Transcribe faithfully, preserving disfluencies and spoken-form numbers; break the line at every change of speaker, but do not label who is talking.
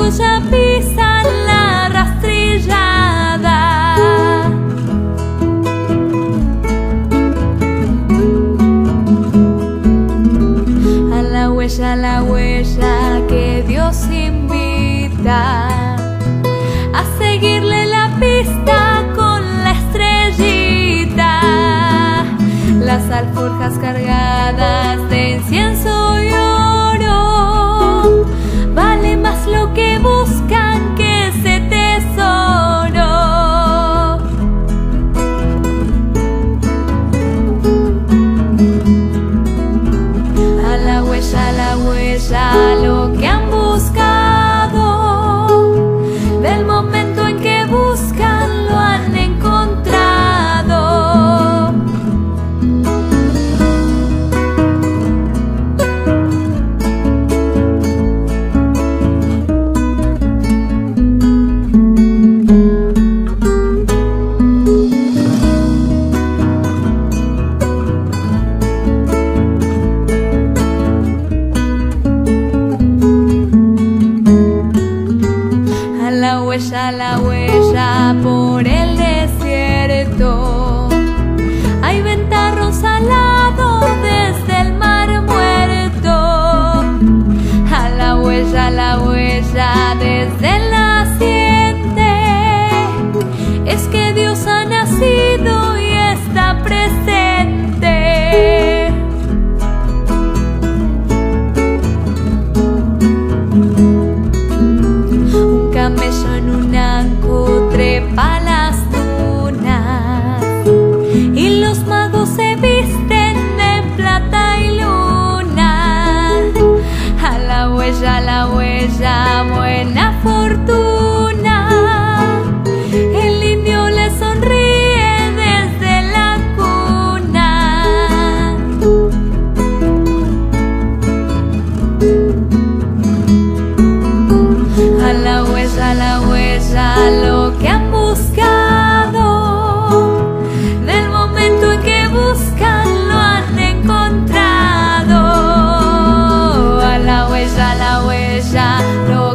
todos ya pisan la rastrillada. A la huella, a la huella que Dios invita, a seguirle la pista con la estrellita. Las alforjas cargadas de incienso y oro, vale más lo que buscan que ese tesoro. A la huella, a la huella, lo que han buscado, del momento en que buscan lo han encontrado. A la huella, a la huella por el desierto, hay ventarrón salado desde el mar muerto. A la huella, a la huella desde el naciente, es que Dios ha nacido y está presente. Un camello en un anco trepa las dunas, y los magos se visten de plata y luna. A la huella, a la huella, buena fortuna, el indio le sonríe desde la cuna. A la huella, a la huella, lo que han buscado, del momento en que buscan lo han encontrado. A la huella, a la huella, lo